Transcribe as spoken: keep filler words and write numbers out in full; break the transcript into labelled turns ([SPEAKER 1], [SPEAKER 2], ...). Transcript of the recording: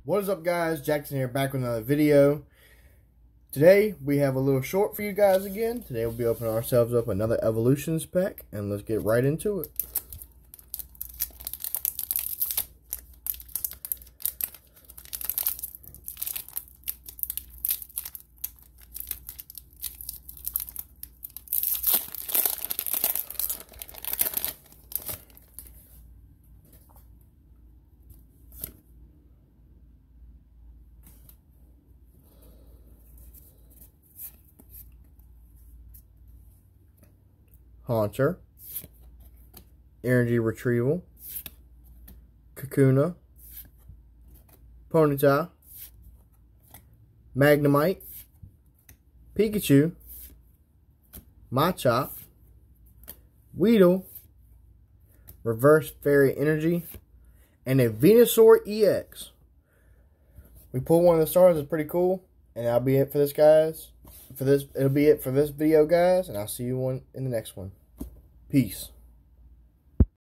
[SPEAKER 1] What is up, guys? Jackson here, back with another video. Today we have a little short for you guys again. Today we'll be opening ourselves up another Evolutions pack, and let's get right into it. Haunter, Energy Retrieval, Kakuna, Ponyta, Magnemite, Pikachu, Machop, Weedle, Reverse Fairy Energy, and a Venusaur E X. We pulled one of the stars. It's pretty cool, and that'll be it for this, guys. For this, it'll be it for this video, guys, and I'll see you one in the next one. Peace.